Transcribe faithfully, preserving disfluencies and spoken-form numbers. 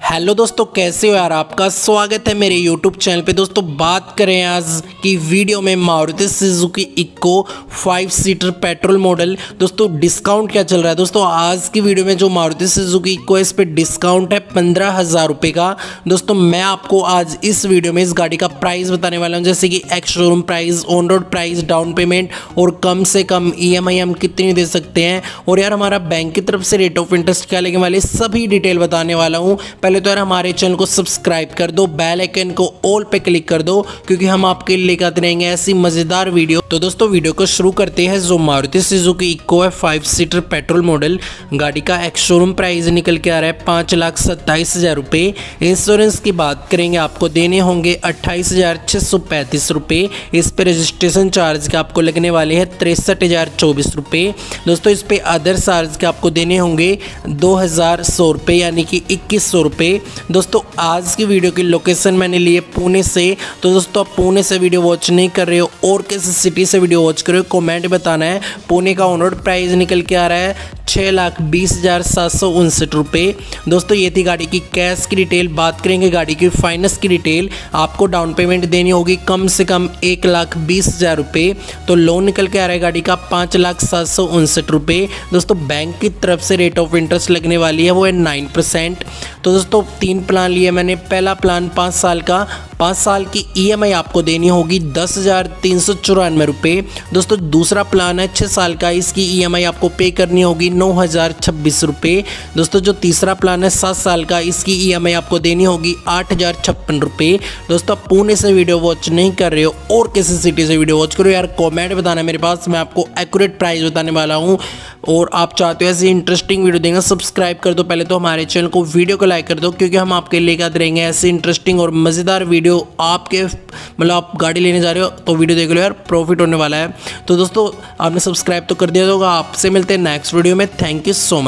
Hello दोस्तों, कैसे हो यार। आपका स्वागत है मेरे यूट्यूब चैनल पे। दोस्तों बात करें आज की वीडियो में Maruti Suzuki Eeco five seater petrol model. दोस्तों डिस्काउंट क्या चल रहा है। दोस्तों आज की वीडियो में जो मारुति सुजुकी इको है इस पे डिस्काउंट है पंद्रह हज़ार रुपये का। दोस्तों मैं आपको आज इस वीडियो में इस गाड़ी का प्राइस बताने वाला हूँ, जैसे कि ex showroom price, on road price, down payment और कम से कम ई एम आई हम कितनी दे सकते हैं, और यार हमारा बैंक की तरफ से रेट ऑफ इंटरेस्ट क्या लगने वाले, सभी डिटेल बताने वाला हूँ। पहले तो यार हमारे चैनल को सब्सक्राइब कर दो, बेल आइकन को ऑल पे क्लिक कर दो, क्योंकि हम आपके लिए लेकर आते रहेंगे ऐसी मजेदार वीडियो। तो दोस्तों वीडियो को शुरू करते हैं। जो मारुति सुजुकी इको है फाइव सीटर पेट्रोल मॉडल, गाड़ी का एक्स शोरूम प्राइस निकल के आ रहा है पाँच लाख सत्ताईस हजार रुपये। इंश्योरेंस की बात करेंगे, आपको देने होंगे अट्ठाईस हजार छः सौ पैंतीस रुपये। इस पे रजिस्ट्रेशन चार्ज के आपको लगने वाले हैं तिरसठ हजार चौबीस रुपये। दोस्तों इस पे अदर चार्ज के आपको देने होंगे दो हजार सौ रुपये, यानी कि इक्कीस सौ रुपये। दोस्तों आज की वीडियो की लोकेशन मैंने ली है पुणे से। तो दोस्तों आप पुणे से वीडियो वॉच नहीं कर रहे हो और किस सिटी से वीडियो वॉच कर रहे हो, कमेंट बताना है। पुणे का ऑन रोड प्राइस निकल के आ रहा है छः लाख बीस हज़ार सात सौ उनसठ रुपये। दोस्तों ये थी गाड़ी की कैश की डिटेल। बात करेंगे गाड़ी की फाइनेंस की डिटेल। आपको डाउन पेमेंट देनी होगी कम से कम एक लाख बीस हज़ार रुपये। तो लोन निकल के आ रहा है गाड़ी का पाँच लाख सात सौ उनसठ रुपये। दोस्तों बैंक की तरफ से रेट ऑफ इंटरेस्ट लगने वाली है वो है नाइन परसेंट। तो दोस्तों तीन प्लान लिए मैंने। पहला प्लान पाँच साल का, पाँच साल की ईएमआई आपको देनी होगी दस हज़ार तीन सौ चौरानवे रुपये। दोस्तों दूसरा प्लान है छः साल का, इसकी ईएमआई आपको पे करनी होगी नौ हज़ार छब्बीस रुपये। दोस्तों जो तीसरा प्लान है सात साल का, इसकी ईएमआई आपको देनी होगी आठ हज़ार छप्पन रुपये। दोस्तों आप पुणे से वीडियो वॉच नहीं कर रहे हो और किसी सिटी से वीडियो वॉच करो, यार कॉमेंट बताना मेरे पास, मैं आपको एक्यूरेट प्राइस बताने वाला हूँ। और आप चाहते हो ऐसी इंटरेस्टिंग वीडियो देंगे, सब्सक्राइब कर दो पहले तो हमारे चैनल को, वीडियो को लाइक कर दो, क्योंकि हम आपके लेकर आते रहेंगे ऐसी इंटरेस्टिंग और मज़ेदार वीडियो। आपके मतलब आप गाड़ी लेने जा रहे हो तो वीडियो देख लो यार, प्रॉफिट होने वाला है। तो दोस्तों आपने सब्सक्राइब तो कर दिया होगा। आपसे मिलते हैं नेक्स्ट वीडियो में। Thank you so much.